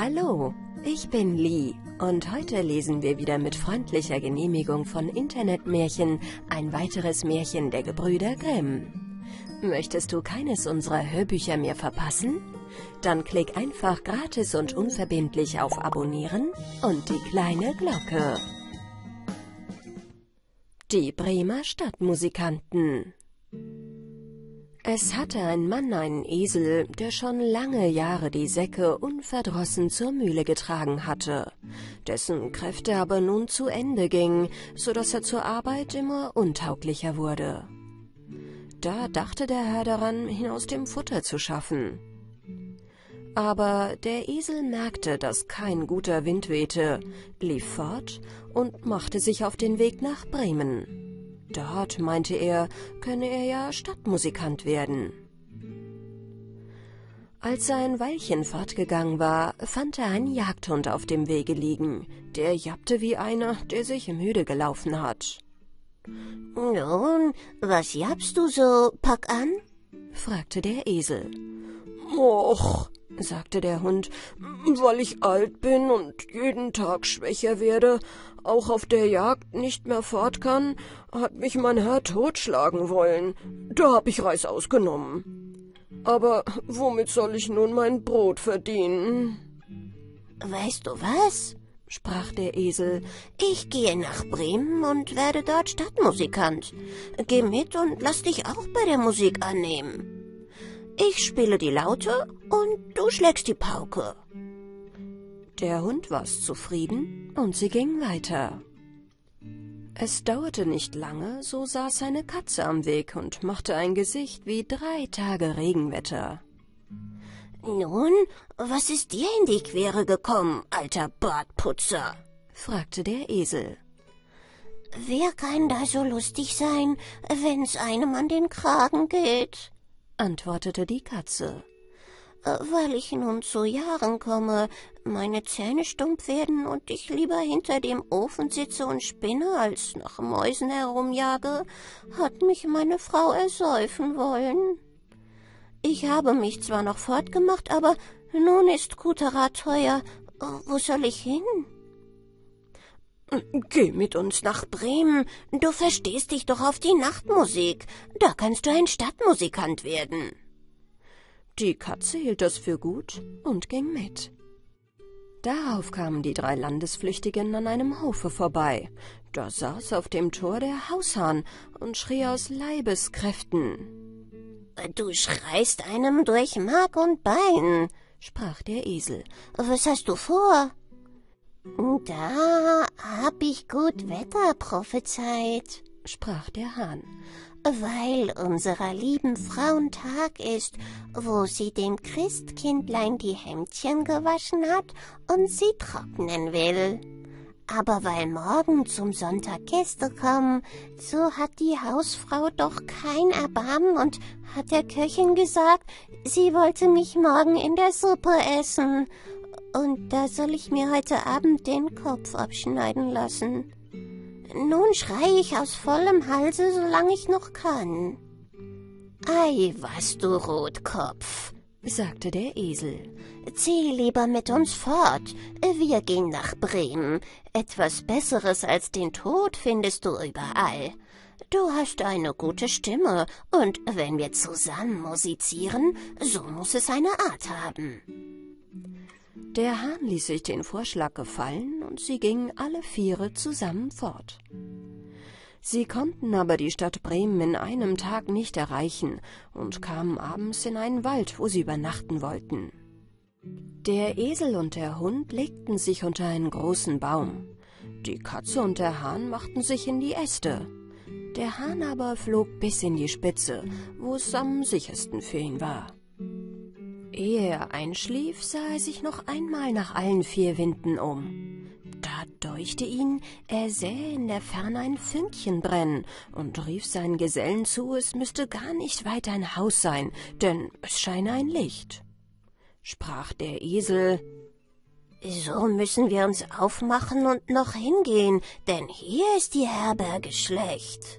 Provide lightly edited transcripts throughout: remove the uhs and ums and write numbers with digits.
Hallo, ich bin Lee und heute lesen wir wieder mit freundlicher Genehmigung von Internetmärchen ein weiteres Märchen der Gebrüder Grimm. Möchtest du keines unserer Hörbücher mehr verpassen? Dann klick einfach gratis und unverbindlich auf Abonnieren und die kleine Glocke. Die Bremer Stadtmusikanten. Es hatte ein Mann einen Esel, der schon lange Jahre die Säcke unverdrossen zur Mühle getragen hatte, dessen Kräfte aber nun zu Ende gingen, so dass er zur Arbeit immer untauglicher wurde. Da dachte der Herr daran, ihn aus dem Futter zu schaffen. Aber der Esel merkte, dass kein guter Wind wehte, lief fort und machte sich auf den Weg nach Bremen. Dort, meinte er, könne er ja Stadtmusikant werden. Als er ein Weilchen fortgegangen war, fand er einen Jagdhund auf dem Wege liegen. Der jappte wie einer, der sich müde gelaufen hat. »Nun, was jappst du so, pack an?« fragte der Esel. »Och«, sagte der Hund, »weil ich alt bin und jeden Tag schwächer werde, auch auf der Jagd nicht mehr fort kann, hat mich mein Herr totschlagen wollen. Da hab ich Reißaus genommen. Aber womit soll ich nun mein Brot verdienen?« »Weißt du was?«, sprach der Esel, »ich gehe nach Bremen und werde dort Stadtmusikant. Geh mit und lass dich auch bei der Musik annehmen. Ich spiele die Laute und du schlägst die Pauke.« Der Hund war zufrieden und sie gingen weiter. Es dauerte nicht lange, so saß eine Katze am Weg und machte ein Gesicht wie 3 Tage Regenwetter. »Nun, was ist dir in die Quere gekommen, alter Bartputzer?« fragte der Esel. »Wer kann da so lustig sein, wenn's einem an den Kragen geht?« antwortete die Katze. »Weil ich nun zu Jahren komme, meine Zähne stumpf werden und ich lieber hinter dem Ofen sitze und spinne, als nach Mäusen herumjage, hat mich meine Frau ersäufen wollen. Ich habe mich zwar noch fortgemacht, aber nun ist guter Rat teuer. Wo soll ich hin?« »Geh mit uns nach Bremen. Du verstehst dich doch auf die Nachtmusik. Da kannst du ein Stadtmusikant werden.« Die Katze hielt das für gut und ging mit. Darauf kamen die 3 Landesflüchtigen an einem Hofe vorbei. Da saß auf dem Tor der Haushahn und schrie aus Leibeskräften. »Du schreist einem durch Mark und Bein«, sprach der Esel. »Was hast du vor?« »Da hab ich gut Wetter prophezeit«, sprach der Hahn, »weil unserer lieben Frauentag ist, wo sie dem Christkindlein die Hemdchen gewaschen hat und sie trocknen will. Aber weil morgen zum Sonntag Gäste kommen, so hat die Hausfrau doch kein Erbarmen und hat der Köchin gesagt, sie wollte mich morgen in der Suppe essen. Und da soll ich mir heute Abend den Kopf abschneiden lassen. Nun schrei ich aus vollem Halse, solange ich noch kann.« »Ei, was du Rotkopf«, sagte der Esel, »zieh lieber mit uns fort. Wir gehen nach Bremen. Etwas Besseres als den Tod findest du überall. Du hast eine gute Stimme, und wenn wir zusammen musizieren, so muss es eine Art haben.« Der Hahn ließ sich den Vorschlag gefallen, und sie gingen alle 4 zusammen fort. Sie konnten aber die Stadt Bremen in einem Tag nicht erreichen und kamen abends in einen Wald, wo sie übernachten wollten. Der Esel und der Hund legten sich unter einen großen Baum. Die Katze und der Hahn machten sich in die Äste. Der Hahn aber flog bis in die Spitze, wo es am sichersten für ihn war. Ehe er einschlief, sah er sich noch einmal nach allen 4 Winden um. Da deuchte ihn, er sähe in der Ferne ein Fünkchen brennen und rief seinen Gesellen zu, es müsste gar nicht weit ein Haus sein, denn es scheine ein Licht. Sprach der Esel, »So müssen wir uns aufmachen und noch hingehen, denn hier ist die Herberge schlecht.«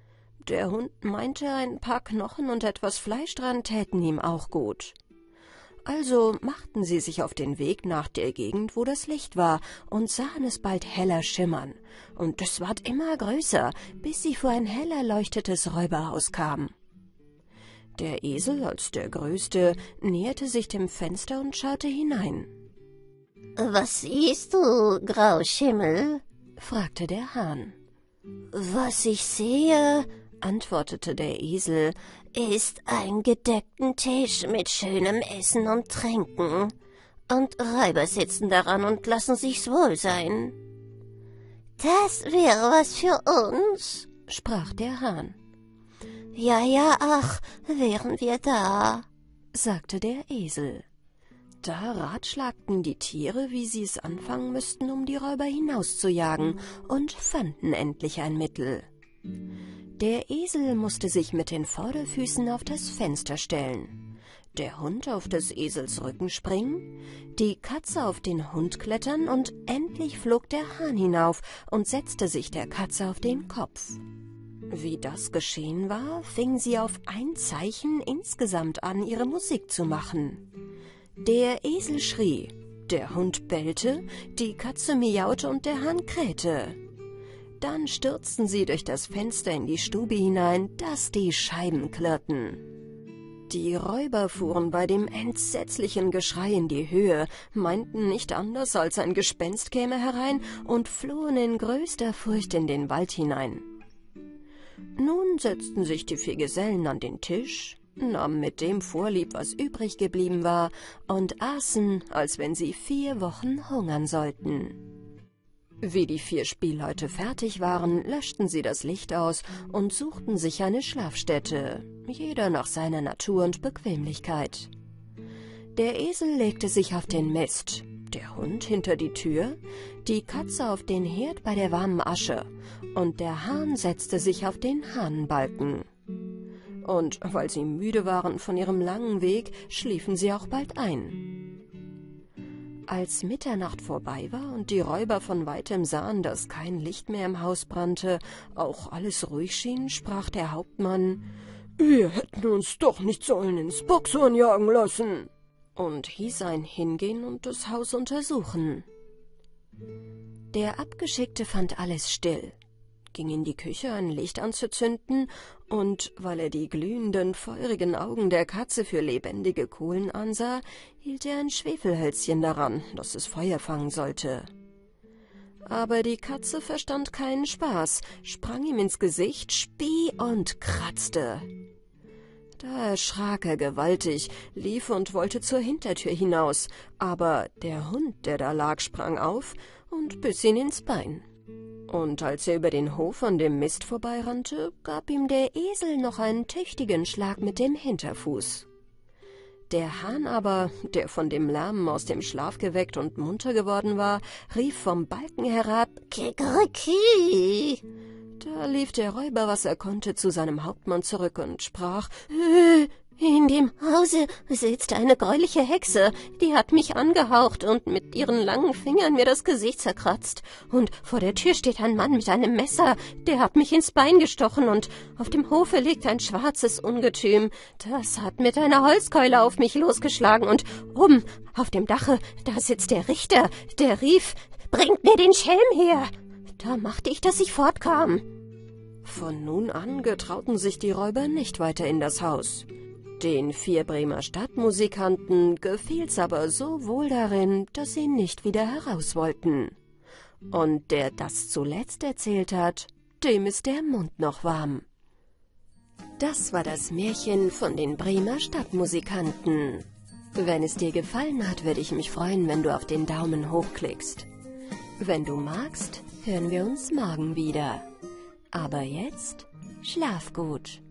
Der Hund meinte, ein paar Knochen und etwas Fleisch dran täten ihm auch gut. Also machten sie sich auf den Weg nach der Gegend, wo das Licht war, und sahen es bald heller schimmern. Und es ward immer größer, bis sie vor ein hell erleuchtetes Räuberhaus kamen. Der Esel, als der Größte, näherte sich dem Fenster und schaute hinein. »Was siehst du, Grauschimmel?« fragte der Hahn. »Was ich sehe«, antwortete der Esel, »ist ein gedeckten Tisch mit schönem Essen und Trinken. Und Räuber sitzen daran und lassen sich's wohl sein.« »Das wäre was für uns«, sprach der Hahn. »Ja, ach, wären wir da«, sagte der Esel. Da ratschlagten die Tiere, wie sie es anfangen müssten, um die Räuber hinauszujagen, und fanden endlich ein Mittel. Der Esel musste sich mit den Vorderfüßen auf das Fenster stellen, der Hund auf des Esels Rücken springen, die Katze auf den Hund klettern, und endlich flog der Hahn hinauf und setzte sich der Katze auf den Kopf. Wie das geschehen war, fingen sie auf ein Zeichen insgesamt an, ihre Musik zu machen. Der Esel schrie, der Hund bellte, die Katze miaute und der Hahn krähte. Dann stürzten sie durch das Fenster in die Stube hinein, dass die Scheiben klirrten. Die Räuber fuhren bei dem entsetzlichen Geschrei in die Höhe, meinten nicht anders, als ein Gespenst käme herein, und flohen in größter Furcht in den Wald hinein. Nun setzten sich die 4 Gesellen an den Tisch, nahmen mit dem Vorlieb, was übrig geblieben war, und aßen, als wenn sie 4 Wochen hungern sollten. Wie die 4 Spielleute fertig waren, löschten sie das Licht aus und suchten sich eine Schlafstätte, jeder nach seiner Natur und Bequemlichkeit. Der Esel legte sich auf den Mist, der Hund hinter die Tür, die Katze auf den Herd bei der warmen Asche, und der Hahn setzte sich auf den Hahnenbalken. Und weil sie müde waren von ihrem langen Weg, schliefen sie auch bald ein. Als Mitternacht vorbei war und die Räuber von weitem sahen, dass kein Licht mehr im Haus brannte, auch alles ruhig schien, sprach der Hauptmann: »Wir hätten uns doch nicht sollen ins Bockshorn jagen lassen«, und hieß ein hingehen und das Haus untersuchen. Der Abgeschickte fand alles still, ging in die Küche, ein Licht anzuzünden, und weil er die glühenden, feurigen Augen der Katze für lebendige Kohlen ansah, hielt er ein Schwefelhölzchen daran, dass es Feuer fangen sollte. Aber die Katze verstand keinen Spaß, sprang ihm ins Gesicht, spie und kratzte. Da erschrak er gewaltig, lief und wollte zur Hintertür hinaus, aber der Hund, der da lag, sprang auf und biss ihn ins Bein. Und als er über den Hof an dem Mist vorbeirannte, gab ihm der Esel noch einen tüchtigen Schlag mit dem Hinterfuß. Der Hahn aber, der von dem Lärmen aus dem Schlaf geweckt und munter geworden war, rief vom Balken herab: »Kikeriki!« Da lief der Räuber, was er konnte, zu seinem Hauptmann zurück und sprach: »In dem Hause sitzt eine greuliche Hexe, die hat mich angehaucht und mit ihren langen Fingern mir das Gesicht zerkratzt. Und vor der Tür steht ein Mann mit einem Messer, der hat mich ins Bein gestochen, und auf dem Hofe liegt ein schwarzes Ungetüm, das hat mit einer Holzkeule auf mich losgeschlagen, und oben auf dem Dache, da sitzt der Richter, der rief: »Bringt mir den Schelm her!« Da machte ich, dass ich fortkam.« Von nun an getrauten sich die Räuber nicht weiter in das Haus. Den 4 Bremer Stadtmusikanten gefiel's aber so wohl darin, dass sie nicht wieder heraus wollten. Und der das zuletzt erzählt hat, dem ist der Mund noch warm. Das war das Märchen von den Bremer Stadtmusikanten. Wenn es dir gefallen hat, würde ich mich freuen, wenn du auf den Daumen hoch klickst. Wenn du magst, hören wir uns morgen wieder. Aber jetzt schlaf gut.